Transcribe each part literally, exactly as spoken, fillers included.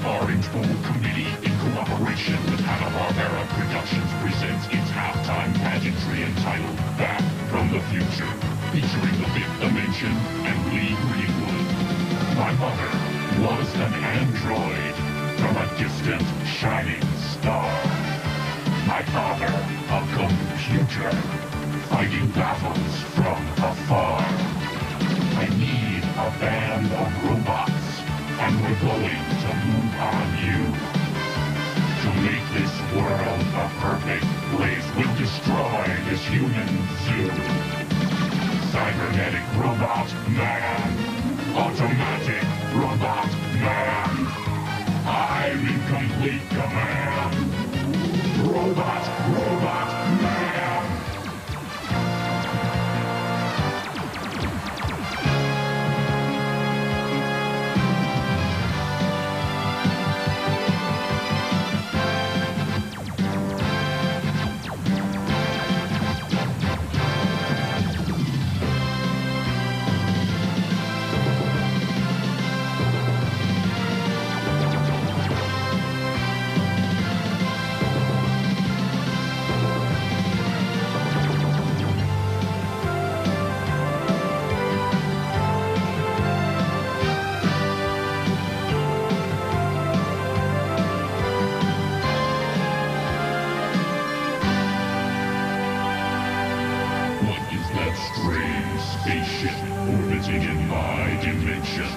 Starring full committee in cooperation with Hanna-Barbera Productions presents its halftime pageantry entitled Back from the Future, featuring the Fifth Dimension and Lee Greenwood. My mother was an android from a distant shining star. My father, a computer, fighting battles from afar. I need a band of robots, and we're going to move on you. To make this world a perfect place, we'll destroy this human zoo. Cybernetic robot man, automatic robot man, I'm in complete command. Robot, robot man. Strange spaceship orbiting in my dimension.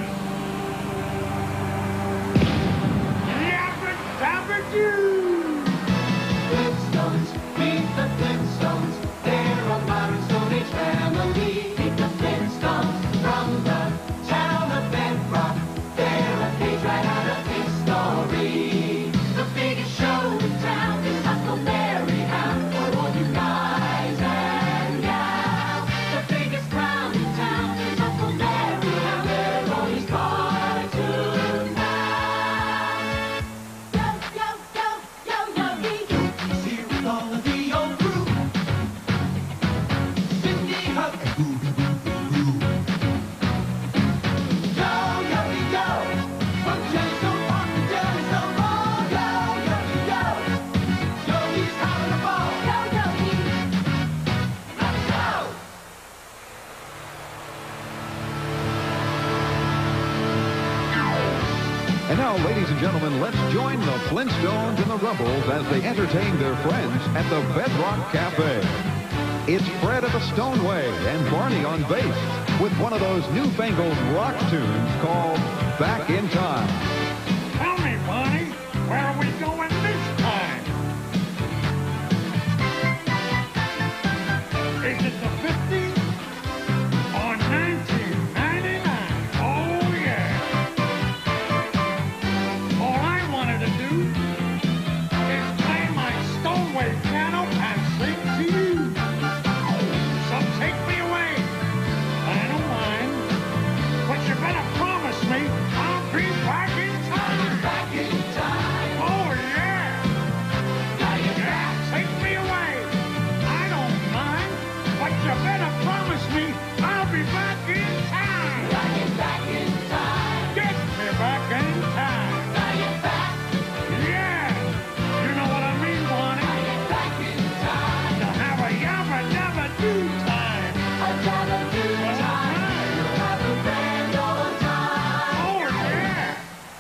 Yabba dabba doo! Flintstones, meet the Flintstones. They're a modern Stone Age family. Meet the Flintstones from the town of Bedrock. They're a page right out of history. The biggest show in town is Huckleberry Hound for all you guys and gals. The biggest clown in town is Huckleberry Hound. They're always cartoon fans. Yo, yo, yo, yo, yo, Yogi's here with all of the old crew. Cindy Hug and Booby Boo Boo. Yo, Yogi, yo, from Jellystone Park to Jellystone Mall. Yo, Yogi, yo, Yogi's having a ball. Yo, Yogi, let's go! And now, ladies and gentlemen, let's join the Flintstones and the Rubbles as they entertain their friends at the Bedrock Cafe. It's Fred of the Stoneway and Barney on bass with one of those newfangled rock tunes called Back in Time. Tell me, Barney, where are we going this time? Is it the fifties or nineteen ninety-nine? Oh, yeah. All I wanted to do is play my Stoneway piano and sing to you. So take me away. I don't mind, but you better promise me I'll be back in time. Back in time. Oh, yeah. Yeah, take me away. I don't mind, but you better promise me I'll be back in time. Back in, back in time. Get me back in time. Back back. Yeah. You know what I mean, Barney? Back in time. To have a yabba dabba do time. A dabba do time. Have a grand old time. Oh, yeah.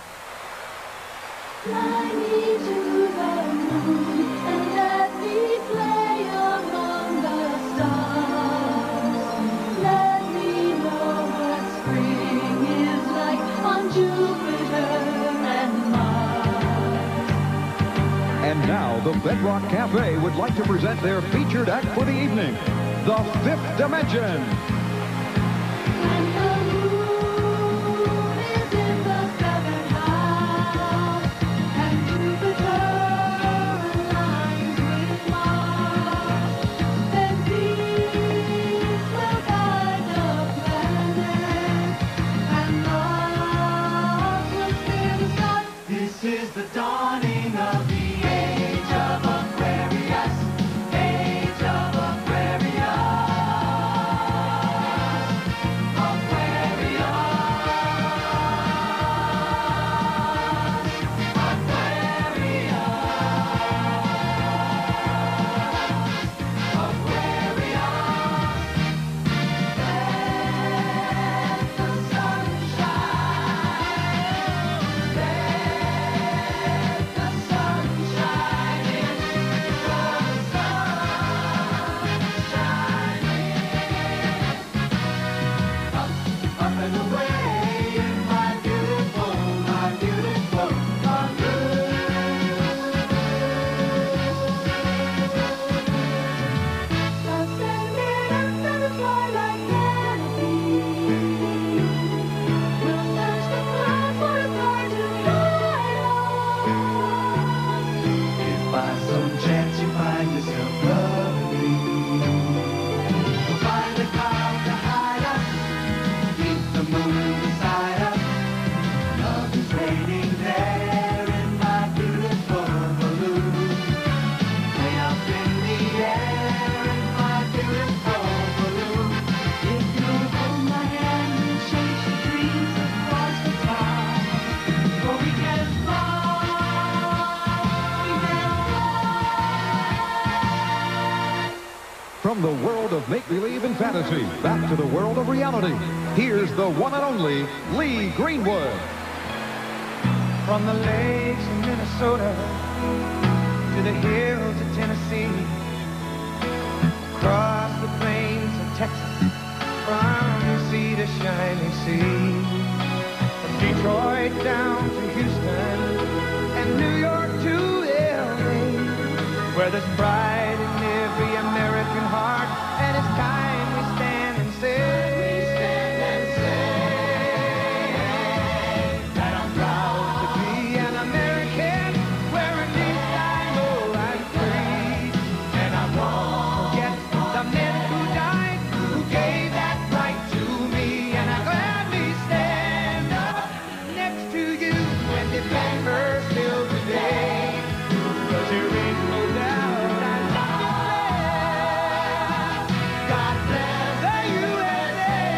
Fly me to the moon and let me play among the stars. Let me know what spring is like on Jupiter and Mars. And now, the Bedrock Cafe would like to present their featured act for the evening, The Fifth Dimension. When the moon is in the seventh house and Jupiter aligns with Mars, then peace will guide the planet and love will steer the sun. This is the dawning of the age of Aquarius. Age of Aquarius. fantasy back to the world of reality. Here's the one and only Lee Greenwood. From the lakes of Minnesota to the hills of Tennessee, across the plains of Texas, from the sea to shining sea, from Detroit down to Houston and New York to L A, where there's pride in every American heart, and it's time we stand and say, we stand and say that I'm proud to be an American, where at least I know I'm free, and I won't forget the men who died, who gave that right to me, and I gladly stand up next to you and defend her still today, 'cause there ain't no doubt I love you. God bless the U S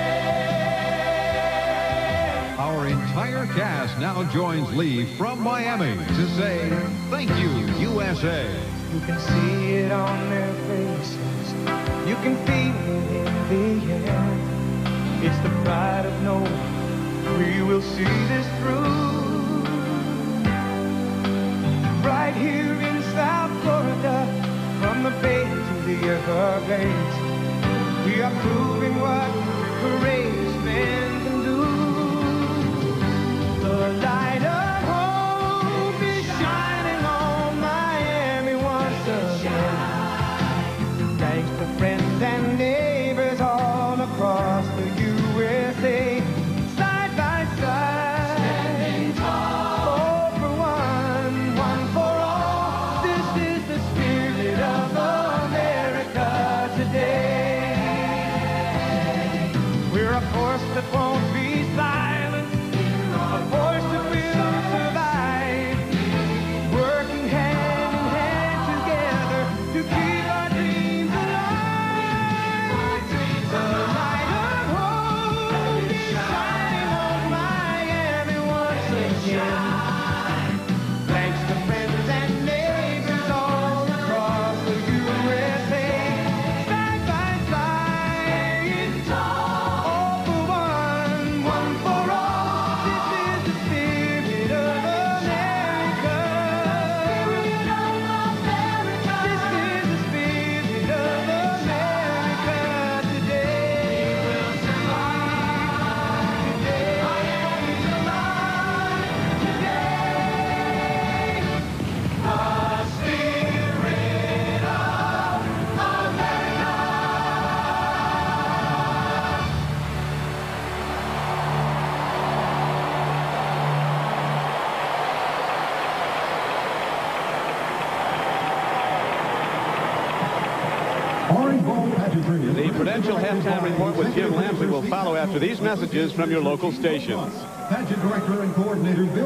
A. Our entire cast now joins Lee from Miami to say thank you, U S A. You can see it on their faces. You can feel it in the air. It's the pride of knowing we will see this through. Right here in South Florida, from the Bay to the Everglades, we are proving what courageous men can do. The light of hope is shining on Miami once again. Thanks to friends and neighbors all across the U S A, side by side, standing tall, all for one, one for all. This is the spirit of America today. We're a force that won't be silent, a force that will survive, working hand in hand together to keep our dreams alive. The light of hope is shining on Miami once again. Thanks to friends and neighbors all across the U S A, side by side, all for one, one for all. This is the spirit of America. This is the spirit of America today. We'll survive today. Miami's alive today. The spirit of America. The Prudential Halftime Report with Jim Lampley will follow after these messages from your local stations. Pageant director and coordinator Bill